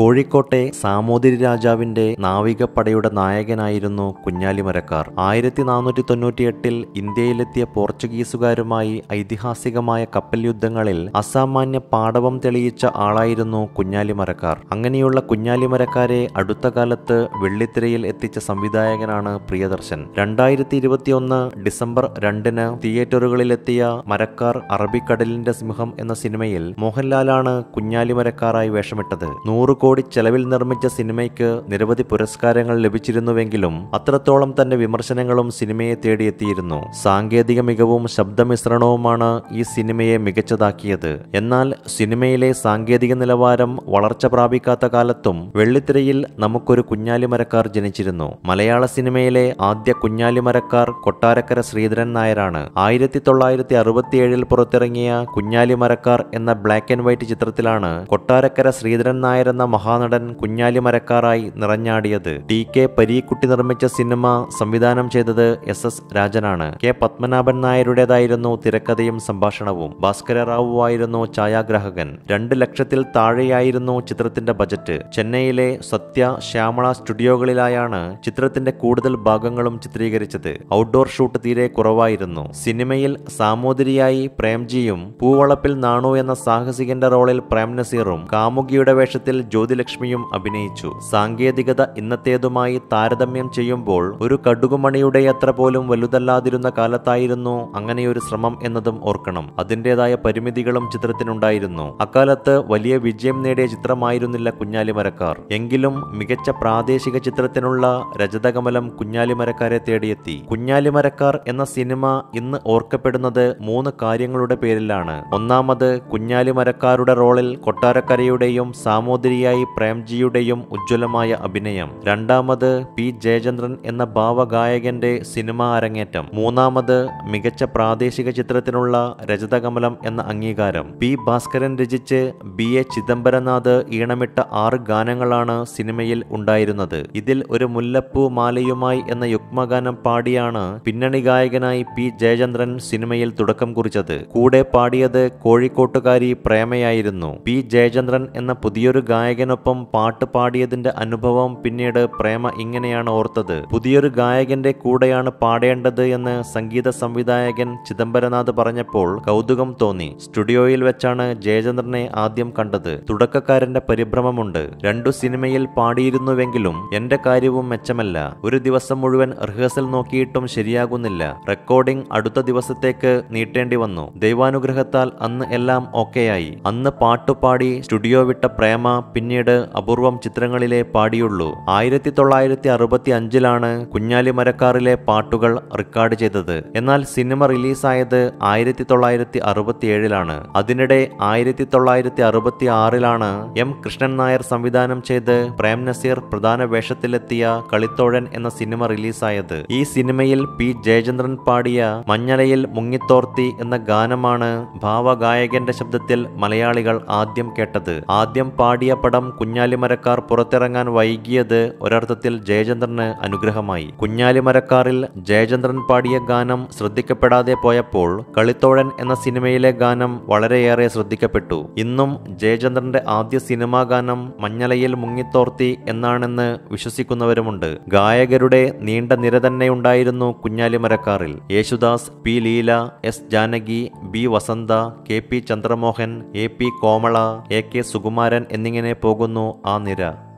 കോഴിക്കോട്ടെ സാമൂതിരി രാജാവിന്റെ നാവികപ്പടയുടെ നായകനായിരുന്നു കുഞ്ഞാലിമരക്കാർ. 1498 ഇന്ത്യയിലെത്തിയ പോർച്ചുഗീസുകാരുമായി ഐതിഹാസികമായ കപ്പൽ യുദ്ധങ്ങളിൽ അസാമാന്യ പാടവം തെളിയിച്ച ആളായിരുന്നു കുഞ്ഞാലിമരക്കാർ. അങ്ങനെയുള്ള കുഞ്ഞാലിമരക്കാരെ അടുത്ത കാലത്ത് വെള്ളിത്തിരയിൽ എത്തിച്ച സംവിധായകനാണ് പ്രിയദർശൻ. 2021 ഡിസംബർ 2 തിയേറ്ററുകളിലെത്തിയ മരക്കാർ അറബിക്കടലിന്റെ സിംഹം എന്ന സിനിമയിൽ മോഹൻലാലാണ് കുഞ്ഞാലിമരക്കാരായി വേഷമിട്ടത്. 100 കോടി ചെലവിൽ നിർമ്മിച്ച സിനിമയ്ക്ക് നിരവധി പുരസ്കാരങ്ങൾ ലഭിച്ചിരുന്നുവെങ്കിലും അത്രത്തോളം തന്നെ വിമർശനങ്ങളും സിനിമയെ തേടിയെത്തിയിരുന്നു. സാങ്കേതിക മികവും ശബ്ദമിശ്രണവുമാണ് ഈ സിനിമയെ മികച്ചതാക്കിയത്. എന്നാൽ സിനിമയിലെ സാങ്കേതിക നിലവാരം വളർച്ച പ്രാപിക്കാത്ത കാലത്തും വെള്ളിത്തിരയിൽ നമുക്കൊരു കുഞ്ഞാലിമരക്കാർ ജനിച്ചിരുന്നു. മലയാള സിനിമയിലെ ആദ്യ കുഞ്ഞാലിമരക്കാർ കൊട്ടാരക്കര ശ്രീധരൻ നായരാണ്. 1967 പുറത്തിറങ്ങിയ കുഞ്ഞാലിമരക്കാർ എന്ന ബ്ലാക്ക് ആൻഡ് വൈറ്റ് ചിത്രത്തിലാണ് കൊട്ടാരക്കര ശ്രീധരൻ നായർ എന്ന മഹാനടൻ കുഞ്ഞാലിമരക്കാറായി നിറഞ്ഞാടിയത്. TK പരീക്കുട്ടി നിർമ്മിച്ച സിനിമ സംവിധാനം ചെയ്തത് SS രാജനാണ്. K പത്മനാഭൻ നായരുടേതായിരുന്നു തിരക്കഥയും സംഭാഷണവും. ഭാസ്കര റാവുവായിരുന്നു ഛായാഗ്രാഹകൻ. 2 ലക്ഷത്തിൽ താഴെയായിരുന്നു ചിത്രത്തിന്റെ ബജറ്റ്. ചെന്നൈയിലെ സത്യ ശ്യാമള സ്റ്റുഡിയോകളിലായാണ് ചിത്രത്തിന്റെ കൂടുതൽ ഭാഗങ്ങളും ചിത്രീകരിച്ചത്. ഔട്ട്ഡോർ ഷൂട്ട് തീരെ കുറവായിരുന്നു. സിനിമയിൽ സാമൂതിരിയായി പ്രേംജിയും പൂവളപ്പിൽ നാണു എന്ന സാഹസികന്റെ റോളിൽ പ്രേം നസീറും കാമുകിയുടെ വേഷത്തിൽ ജ്യോതിലക്ഷ്മിയും അഭിനയിച്ചു. സാങ്കേതികത ഇന്നത്തേതുമായി താരതമ്യം ചെയ്യുമ്പോൾ ഒരു കടുകുമണിയുടെയത്ര പോലും വലുതല്ലാതിരുന്ന കാലത്തായിരുന്നു അങ്ങനെയൊരു ശ്രമം എന്നതും ഓർക്കണം. അതിൻ്റെതായ പരിമിതികളും ചിത്രത്തിനുണ്ടായിരുന്നു. അക്കാലത്ത് വലിയ വിജയം നേടിയ ചിത്രമായിരുന്നില്ല കുഞ്ഞാലിമരക്കാർ. എങ്കിലും മികച്ച പ്രാദേശിക ചിത്രത്തിനുള്ള രജതകമലം കുഞ്ഞാലിമരക്കാരെ തേടിയെത്തി. കുഞ്ഞാലിമരക്കാർ എന്ന സിനിമ ഇന്ന് ഓർക്കപ്പെടുന്നത് 3 കാര്യങ്ങളുടെ പേരിലാണ്. ഒന്നാമത് കുഞ്ഞാലിമരക്കാരുടെ റോളിൽ കൊട്ടാരക്കരയുടെയും സാമൂതിരിയായി പ്രേംജിയുടെയും ഉജ്ജ്വലമായ അഭിനയം. രണ്ടാമത് P ജയചന്ദ്രൻ എന്ന ഭാവഗായകന്റെ സിനിമാ അരങ്ങേറ്റം. മൂന്നാമത് മികച്ച പ്രാദേശിക ചിത്രത്തിനുള്ള രജതകമലം എന്ന അംഗീകാരം. P ഭാസ്കരൻ രചിച്ച് BA ചിദംബരനാഥ് ഈണമിട്ട 6 ഗാനങ്ങളാണ് സിനിമയിൽ ഉണ്ടായിരുന്നത്. ഇതിൽ ഒരു മുല്ലപ്പൂ മാലയുമായി എന്ന യുഗ്മഗാനം പാടിയാണ് പിന്നണി ഗായകനായി P ജയചന്ദ്രൻ സിനിമയിൽ തുടക്കം കുറിച്ചത്. കൂടെ പാടിയത് കോഴിക്കോട്ടുകാരി പ്രേമയായിരുന്നു. P ജയചന്ദ്രൻ എന്ന പുതിയൊരു ഗായകനൊപ്പം പാട്ട് പാടിയതിന്റെ അനുഭവം പിന്നീട് പ്രേമ ഇങ്ങനെയാണ് ഓർത്തത്: പുതിയൊരു ഗായകന്റെ കൂടെയാണ് പാടേണ്ടത് എന്ന് സംഗീത സംവിധായകൻ ചിദംബരനാഥ് പറഞ്ഞപ്പോൾ കൗതുകം തോന്നി. സ്റ്റുഡിയോയിൽ വെച്ചാണ് ജയചന്ദ്രനെ ആദ്യം കണ്ടത്. തുടക്കക്കാരന്റെ പരിഭ്രമമുണ്ട്. 2 സിനിമയിൽ പാടിയിരുന്നുവെങ്കിലും എന്റെ കാര്യവും മെച്ചമല്ല. ഒരു ദിവസം മുഴുവൻ റിഹേഴ്സൽ നോക്കിയിട്ടും ശരിയാകുന്നില്ല. റെക്കോർഡിംഗ് അടുത്ത ദിവസത്തേക്ക് നീട്ടേണ്ടി വന്നു. ദൈവാനുഗ്രഹത്താൽ അന്ന് എല്ലാം ഓക്കെയായി. അന്ന് പാട്ടുപാടി സ്റ്റുഡിയോ വിട്ട പ്രേമ പിന്നീട് അപൂർവം ചിത്രങ്ങളിലെ പാടിയുള്ളൂ. 1965 കുഞ്ഞാലിമരക്കാറിലെ പാട്ടുകൾ റെക്കോർഡ് ചെയ്തത്. എന്നാൽ സിനിമ റിലീസായത് 1967. അതിനിടെ 1966 M കൃഷ്ണൻ നായർ സംവിധാനം ചെയ്ത് പ്രേം നസീർ പ്രധാന വേഷത്തിലെത്തിയ കളിത്തോഴൻ എന്ന സിനിമ റിലീസായത്. ഈ സിനിമയിൽ P ജയചന്ദ്രൻ പാടിയ മഞ്ഞളയിൽ മുങ്ങിത്തോർത്തി എന്ന ഗാനമാണ് ഭാവഗായകന്റെ ശബ്ദത്തിൽ മലയാളികൾ ആദ്യം കേട്ടത്. ആദ്യം പാടിയ പടം കുഞ്ഞാലിമരക്കാർ പുറത്തിറങ്ങാൻ വൈകിയത് ഒരർത്ഥത്തിൽ ജയചന്ദ്രന് അനുഗ്രഹമായി. കുഞ്ഞാലിമരക്കാറിൽ ജയചന്ദ്രൻ പാടിയ ഗാനം ശ്രദ്ധിക്കപ്പെടാതെ പോയപ്പോൾ കളിത്തോഴൻ എന്ന സിനിമയിലെ ഗാനം വളരെയേറെ ശ്രദ്ധിക്കപ്പെട്ടു. ഇന്നും ജയചന്ദ്രന്റെ ആദ്യ സിനിമാ ഗാനം മഞ്ഞളയിൽ മുങ്ങിത്തോർത്തി എന്നാണെന്ന് വിശ്വസിക്കുന്നവരുമുണ്ട്. ഗായകരുടെ നീണ്ട നിര തന്നെയുണ്ടായിരുന്നു കുഞ്ഞാലിമരക്കാറിൽ. Yesudas, P Leela, S Janaki, B വസന്ത, KP ചന്ദ്രമോഹൻ, AP കോമള, AK സുകുമാരൻ എന്നിങ്ങനെ പോകുന്നു ആ നിര.